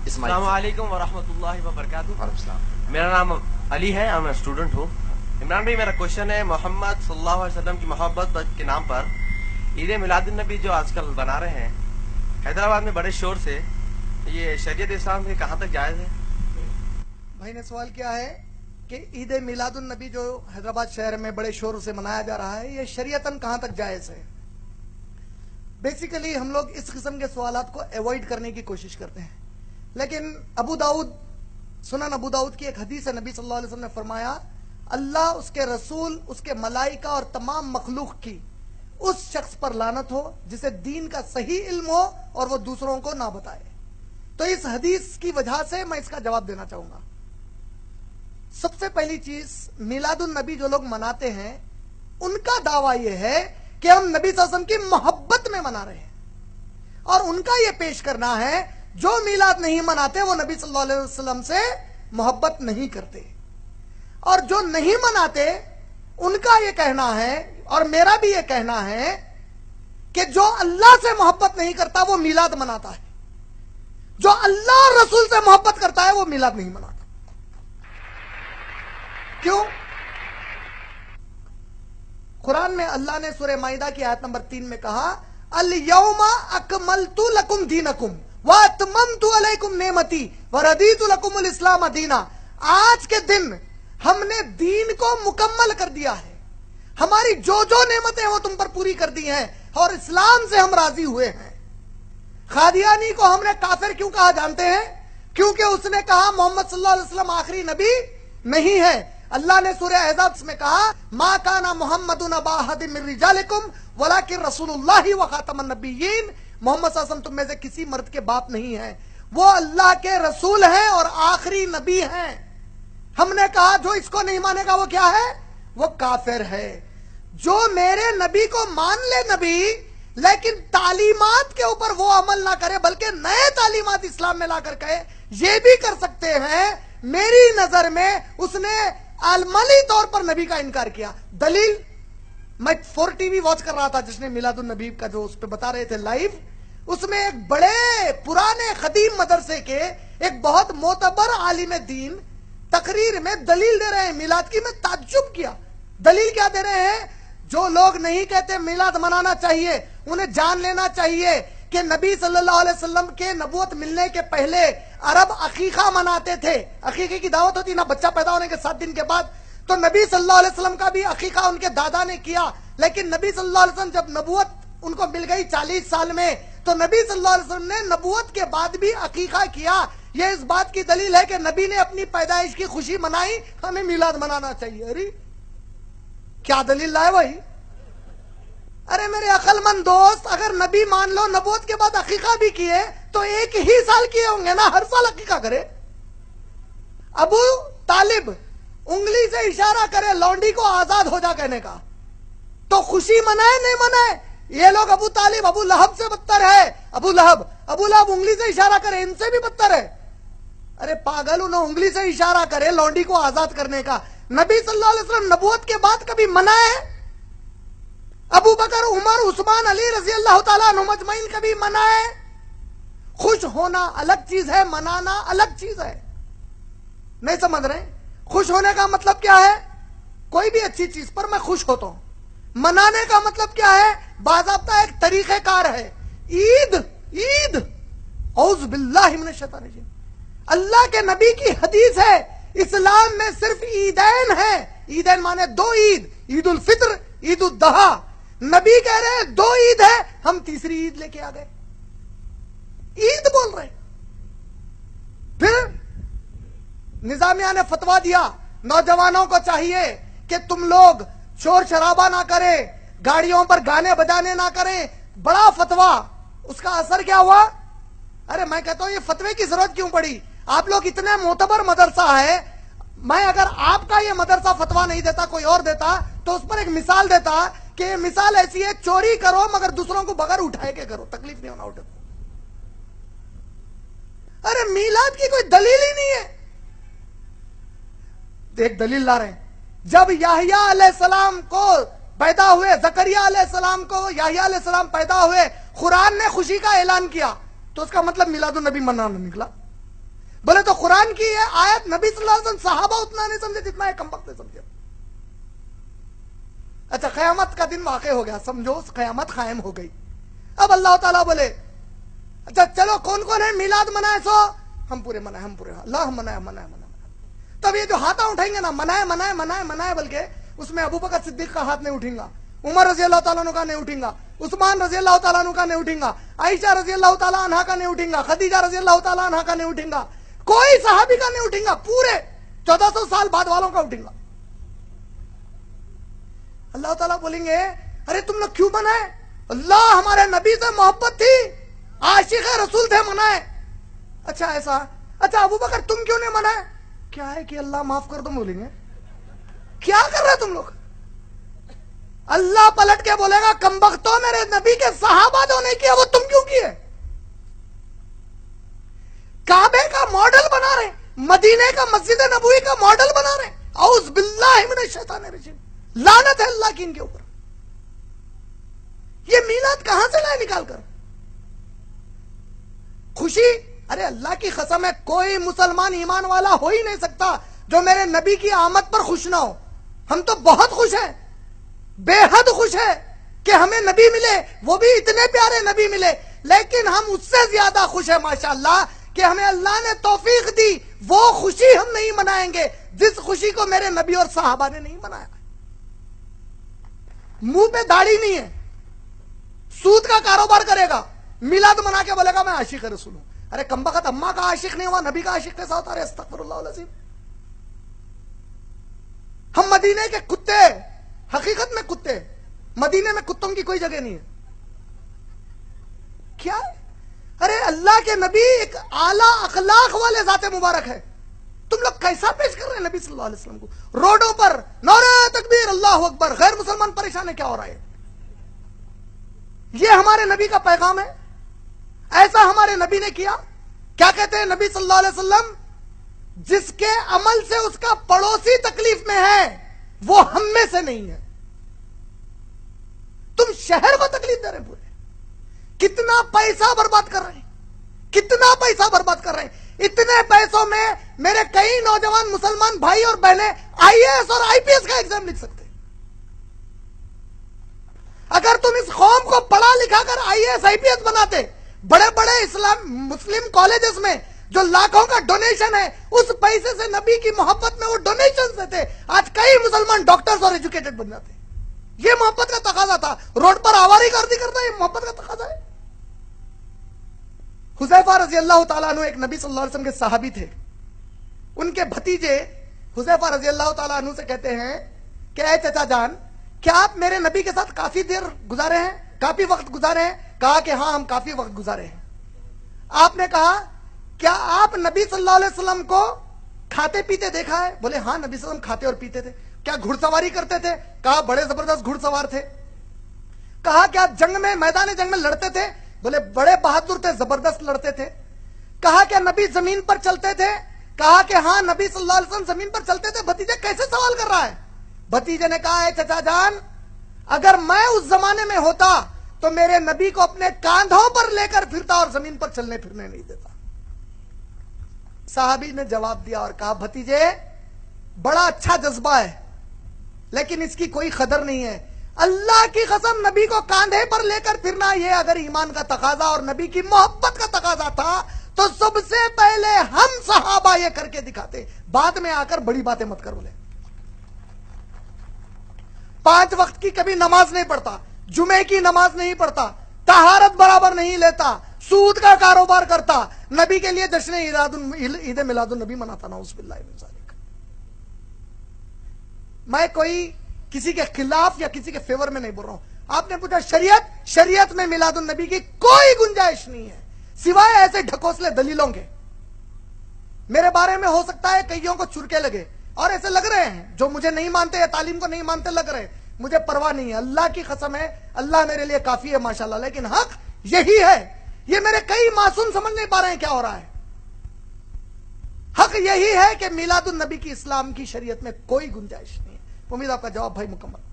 السلام علیکم ورحمۃ اللہ وبرکاتہ. میرا نام علی ہے اور میں اسٹوڈنٹ ہوں. عمران بھائی میرا کوشچن ہے محمد صلی اللہ علیہ وسلم کی محبت کے نام پر عید میلاد النبی جو آج کل بنا رہے ہیں حیدرآباد میں بڑے شور سے, یہ شریعت اسلام کے کہاں تک جائز ہے؟ بھائی نے سوال کیا ہے کہ عید میلاد النبی جو حیدرآباد شہر میں بڑے شور سے منایا جا رہا ہے یہ شریعتاً کہاں تک جائز ہے. بیسیکلی ہم لوگ اس قسم کے سوالات کو ایوائڈ کرنے کی کوشش کرتے ہیں, لیکن سنن ابو داؤد کی ایک حدیث ہے, نبی صلی اللہ علیہ وسلم نے فرمایا اللہ, اس کے رسول, اس کے ملائکہ اور تمام مخلوق کی اس شخص پر لعنت ہو جسے دین کا صحیح علم ہو اور وہ دوسروں کو نہ بتائے. تو اس حدیث کی وجہ سے میں اس کا جواب دینا چاہوں گا. سب سے پہلی چیز, میلاد النبی جو لوگ مناتے ہیں ان کا دعویٰ یہ ہے کہ ہم نبی صلی اللہ علیہ وسلم کی محبت میں منا رہے ہیں, اور ان کا یہ پیش کرنا ہے جو میلاد نہیں مناتے وہ نبی صلی اللہ علیہ وسلم سے محبت نہیں کرتے, اور جو نہیں مناتے ان کا یہ کہنا ہے اور میرا بھی یہ کہنا ہے کہ جو اللہ سے محبت نہیں کرتا وہ میلاد مناتا ہے, جو اللہ اور رسول سے محبت کرتا ہے وہ میلاد نہیں مناتا. کیوں؟ قرآن میں اللہ نے سورہ مائدہ کی آیت نمبر 3 میں کہا الیوم اکملت لکم دینکم واتممت علیکم نعمتی وردیت لکم الاسلام دینا. آج کے دن ہم نے دین کو مکمل کر دیا ہے, ہماری جو نعمتیں وہ تم پر پوری کر دی ہیں اور اسلام سے ہم راضی ہوئے ہیں. قادیانی کو ہم نے کافر کیوں کہا جانتے ہیں؟ کیونکہ اس نے کہا محمد صلی اللہ علیہ وسلم آخری نبی نہیں ہے. اللہ نے سورہ احزاب میں کہا ما کان محمد ابا احد من رجالکم ولکن رسول اللہ وخاتم النبیین. محمد صلی اللہ علیہ وسلم تم میں سے کسی مرد کے باپ نہیں ہیں, وہ اللہ کے رسول ہیں اور آخری نبی ہیں. ہم نے کہا جو اس کو نہیں مانے گا وہ کیا ہے؟ وہ کافر ہے. جو میرے نبی کو مان لے نبی, لیکن تعلیمات کے اوپر وہ عمل نہ کرے بلکہ نئے تعلیمات اسلام میں لا کر کہے, یہ بھی کر سکتے ہیں. میری نظر میں اس نے عملی طور پر نبی کا انکار کیا. دلیل, میں 4 ٹی وی واچ کر رہا تھا جس نے میلاد النبی کا جو اس پہ بتا رہے تھے لائیو, اس میں ایک بڑے پرانے قدیم مدرسے کے ایک بہت معتبر عالم دین تقریر میں دلیل دے رہے ہیں میلاد کی. میں تعجب کیا. دلیل کیا دے رہے ہیں؟ جو لوگ نہیں کہتے میلاد منانا چاہیے انہیں جان لینا چاہیے کہ نبی صلی اللہ علیہ وسلم کے نبوت ملنے کے پہلے عرب عقیقہ مناتے تھے. عقیقے کی دعوت ہوتی نا بچہ پیدا ہونے کے 7 دن کے بعد, تو نبی صلی اللہ علیہ وسلم کا بھی عقیقہ ان کے دادا نے کیا. لیکن نبی صلی اللہ علیہ وسلم جب نبوت ان کو مل گئی 40 سال میں, تو نبی صلی اللہ علیہ وسلم نے نبوت کے بعد بھی عقیقہ کیا. یہ اس بات کی دلیل ہے کہ نبی نے اپنی پیدائش کی خوشی منائی, ہمیں میلاد منانا چاہیے. ارے کیا دلیل لائے بھائی؟ ارے میرے عقل مند دوست, اگر نبی مان لو نبوت کے بعد عقیقہ بھی کیے تو 1 ہی سال کیے ہوں گے نا, ہر سال عقیقہ کرے. ابو طالب انگلی سے اشارہ کرے لونڈی کو آزاد ہو جا کہنے کا, تو خوشی منائے نہیں منائے؟ یہ لوگ ابو طالب ابو لہب سے بدتر ہے. ابو لہب انگلی سے اشارہ کرے ان سے بھی بدتر ہے. ارے پاگل, انہوں انگلی سے اشارہ کرے لونڈی کو آزاد کرنے کا. نبی صلی اللہ علیہ وسلم نبوت کے بعد کبھی منائے؟ ابو بکر, عمر, عثمان, علی رضی اللہ تعالیٰ عنہم اجمعین کبھی منائے؟ خوش ہونا الگ چیز ہے, منانا الگ چیز ہے. نہیں سمجھ رہے؟ خوش ہونے کا مطلب کیا ہے؟ کوئی بھی اچھی چیز پر میں خوش ہوتا ہوں. منانے کا مطلب کیا ہے؟ باضابطہ ایک طریقہ کار ہے. عید اعوذ باللہ من الشیطان الرجیم. اللہ کے نبی کی حدیث ہے اسلام میں صرف عیدین ہیں. عیدین مانے 2 عید, عید الفطر, عید الاضحیٰ. نبی کہہ رہے ہیں 2 عید ہے, ہم تیسری عید لے کے آ گئے. عید بول رہے. پھر نظامیہ نے فتویٰ دیا نوجوانوں کو چاہیے کہ تم لوگ شور شرابہ نہ کریں, گاڑیوں پر گانے بجانے نہ کریں. بڑا فتویٰ, اس کا اثر کیا ہوا؟ ارے میں کہتا ہوں یہ فتوے کی ضرورت کیوں پڑی؟ آپ لوگ اتنے معتبر مدرسہ ہے, میں اگر آپ کا یہ مدرسہ فتویٰ نہیں دیتا کوئی اور دیتا تو اس پر ایک مثال دیتا کہ یہ مثال ایسی ہے, چوری کرو مگر دوسروں کو بغیر اٹھائے کے کرو, تکلیف نہیں ہونا اٹھے. ارے میلاد کی کوئی دلیل ہی نہیں ہے. ایک دلیل لا رہے ہیں, جب یحییٰ علیہ السلام کو پیدا ہوئے, زکریا علیہ السلام کو یحییٰ علیہ السلام پیدا ہوئے, قرآن نے خوشی کا اعلان کیا, تو اس کا مطلب میلاد النبی منانا نکلا. बोले तो कुरान की ये आयत नबी सल्लल्लाहु अलैहि वसल्लम सहाबा उतना नहीं समझे जितना है कम वक्त समझे। अच्छा, क़यामत का दिन वाक़े हो गया, समझो क़यामत कायम हो गई। अब अल्लाह ताला बोले अच्छा चलो कौन कौन है मिलाद मनाए, सो हम पूरे मनाए, हम पूरे, अल्लाह हम मनाए मनाए मनाए। तब ये जो हाथ उठाएंगे ना, मनाए मनाए मनाए मनाए बोल के, उसमें अबू बकर सिद्दीक का हाथ नहीं उठेगा, उमर रजी अल्लाह ताला अन्हु का नहीं उठेगा, उस्मान रजी अल्लाह ताला अन्हु का नहीं उठेगा, आयशा रजी अल्लाह ताला अन्हा का नहीं उठेगा, खदीजा रजी अल्लाह ताला अन्हा का नहीं उठेगा, कोई सहाबी का नहीं उठेगा, पूरे 1400 साल बाद वालों का उठेगा। अल्लाह ताला बोलेंगे अरे तुम लोग क्यों मनाए? अल्लाह हमारे नबी से मोहब्बत थी, आशिक रसूल थे, मनाए। अच्छा ऐसा, अच्छा अबू बकर तुम क्यों नहीं मनाए? क्या है कि अल्लाह माफ कर दो, बोलेंगे क्या कर रहे तुम लोग? अल्लाह पलट के बोलेगा कमबख्तो, मेरे नबी के सहाबा जो नहीं किया वो तुम क्यों किए? काबे का मॉडल बना रहे, मदीने का मस्जिद नबवी का मॉडल बना रहे। औज़ बिल्लाहि मिनश शैतानिर रजीम, लानत है अल्लाह की इनके ऊपर। ये मीलाद कहां से लाए निकाल कर? खुशी, अरे अल्लाह की कसम है कोई मुसलमान ईमान वाला हो ही नहीं सकता जो मेरे नबी की आमद पर खुश ना हो। हम तो बहुत खुश हैं, बेहद खुश है कि हमें नबी मिले, वो भी इतने प्यारे नबी मिले, लेकिन हम उससे ज्यादा खुश है माशाअल्लाह कि हमें अल्लाह ने तौफीक दी। वो खुशी हम नहीं मनाएंगे जिस खुशी को मेरे नबी और साहबा ने नहीं मनाया। मुंह पे दाढ़ी नहीं है, सूद का कारोबार करेगा, मिलाद मना के बोलेगा मैं आशिक रसूल हूं। अरे कमबख्त, अम्मा का आशिक नहीं हुआ, नबी का आशिक कैसा होता है? अस्तगफिरुल्लाह अज़ीम। हम मदीने के कुत्ते, हकीकत में कुत्ते, मदीने में कुत्तों की कोई जगह नहीं है। क्या? अरे अल्लाह के नबी एक आला अखलाक वाले जाते मुबारक है, तुम लोग कैसा पेश कर रहे हैं नबी सल्लल्लाहु अलैहि वसल्लम को? रोडों पर नारे तकबीर, अल्लाहु अकबर, गैर मुसलमान परेशान है, क्या हो रहा है? ये हमारे नबी का पैगाम है? ऐसा हमारे नबी ने किया? क्या कहते हैं नबी सल्लल्लाहु अलैहि वसल्लम? जिसके अमल से उसका पड़ोसी तकलीफ में है वो हम में से नहीं है। तुम शहर को तकलीफ दे रहे पूरे, कितना पैसा बर्बाद कर रहे हैं, कितना पैसा बर्बाद कर रहे हैं। इतने पैसों में मेरे कई नौजवान मुसलमान भाई और बहनें आईएएस और आईपीएस का एग्जाम लिख सकते हैं। अगर तुम इस कौम को पढ़ा लिखा कर आईएएस आईपीएस बनाते, बड़े बड़े इस्लाम मुस्लिम कॉलेजेस में जो लाखों का डोनेशन है, उस पैसे से नबी की मोहब्बत में वो डोनेशन देते, आज कई मुसलमान डॉक्टर्स और एजुकेटेड बन जाते। ये मोहब्बत का तकाजा था। रोड पर आवारी गर्दी करता, ये मोहब्बत का तकाजा है। हुज़ैफा रजी अल्लाह ताला अन्हु एक नबी सल्लल्लाहु अलैहि वसल्लम के सहाबी थे। उनके भतीजे हुज़ैफा रजी अल्लाह ताला अन्हु से कहते हैं कि ऐ चचा जान, क्या आप मेरे नबी के साथ काफी देर गुजारे हैं, काफी वक्त गुजारे हैं? कहा कि हाँ हम काफी वक्त गुजारे हैं। आपने कहा क्या आप नबी सल्लल्लाहु अलैहि वसल्लम को खाते पीते देखा है? बोले हाँ नबी सल्लल्लाहु अलैहि वसल्लम खाते और पीते थे। क्या घुड़सवारी करते थे? कहा बड़े जबरदस्त घुड़सवार थे। कहा क्या जंग में, मैदान जंग में लड़ते थे? बोले बड़े बहादुर थे, जबरदस्त लड़ते थे। कहा क्या नबी जमीन पर चलते थे? कहा कि हाँ नबी सल्लल्लाहु अलैहि वसल्लम जमीन पर चलते थे। भतीजे कैसे सवाल कर रहा है? भतीजे ने कहा है चचा जान, अगर मैं उस जमाने में होता तो मेरे नबी को अपने कांधों पर लेकर फिरता और जमीन पर चलने फिरने नहीं देता। साहबी ने जवाब दिया और कहा भतीजे बड़ा अच्छा जज्बा है, लेकिन इसकी कोई कदर नहीं है। अल्लाह की कसम, नबी को कांधे पर लेकर फिरना ये अगर ईमान का तकाजा और नबी की मोहब्बत का तकाजा था तो सबसे पहले हम सहाबा ये करके दिखाते। बाद में आकर बड़ी बातें मत कर। बोले 5 वक्त की कभी नमाज नहीं पढ़ता, जुमे की नमाज नहीं पढ़ता, तहारत बराबर नहीं लेता, सूद का कारोबार करता, नबी के लिए जश्न ईद मिलादुन नबी मनाता। नाउज़ुबिल्लाहि मिन ज़ालिक। मैं कोई किसी के खिलाफ या किसी के फेवर में नहीं बोल रहा हूं। आपने पूछा शरीयत में मिलादुन नबी की कोई गुंजाइश नहीं है सिवाय ऐसे ढकोसले दलीलों के। मेरे बारे में हो सकता है कईयों को चुरके लगे और ऐसे लग रहे हैं जो मुझे नहीं मानते या तालीम को नहीं मानते लग रहे हैं, मुझे परवाह नहीं है। अल्लाह की कसम है, अल्लाह मेरे लिए काफी है माशाल्लाह। लेकिन हक यही है, ये मेरे कई मासूम समझ नहीं पा रहे हैं क्या हो रहा है। हक यही है कि मिलादुन नबी की इस्लाम की शरीयत में कोई गुंजाइश नहीं है। उम्मीद आपका जवाब भाई मुकम्मल।